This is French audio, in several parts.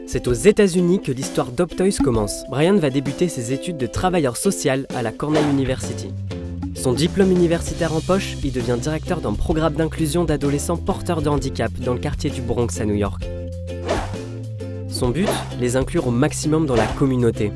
C'est aux États-Unis que l'histoire d'Optoys commence. Brian va débuter ses études de travailleur social à la Cornell University. Son diplôme universitaire en poche, il devient directeur d'un programme d'inclusion d'adolescents porteurs de handicap dans le quartier du Bronx à New York. Son but, les inclure au maximum dans la communauté.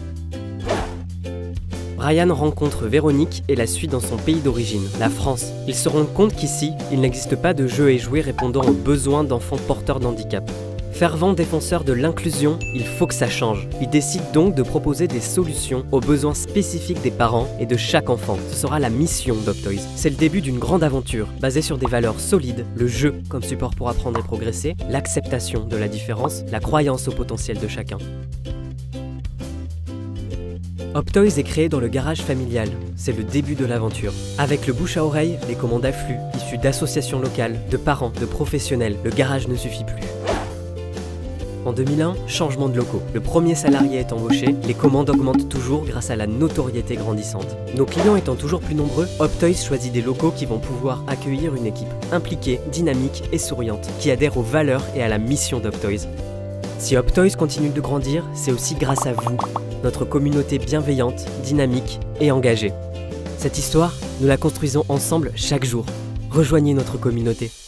Brian rencontre Véronique et la suit dans son pays d'origine, la France. Ils se rendent compte qu'ici, il n'existe pas de jeux et jouets répondant aux besoins d'enfants porteurs de handicap. Fervent défenseur de l'inclusion, il faut que ça change. Il décide donc de proposer des solutions aux besoins spécifiques des parents et de chaque enfant. Ce sera la mission d'Optoys. C'est le début d'une grande aventure, basée sur des valeurs solides, le jeu comme support pour apprendre et progresser, l'acceptation de la différence, la croyance au potentiel de chacun. Optoys est créé dans le garage familial, c'est le début de l'aventure. Avec le bouche à oreille, les commandes affluent, issues d'associations locales, de parents, de professionnels, le garage ne suffit plus. En 2001, changement de locaux. Le premier salarié est embauché, les commandes augmentent toujours grâce à la notoriété grandissante. Nos clients étant toujours plus nombreux, Optoys choisit des locaux qui vont pouvoir accueillir une équipe impliquée, dynamique et souriante, qui adhère aux valeurs et à la mission d'Optoys. Si Optoys continue de grandir, c'est aussi grâce à vous, notre communauté bienveillante, dynamique et engagée. Cette histoire, nous la construisons ensemble chaque jour. Rejoignez notre communauté.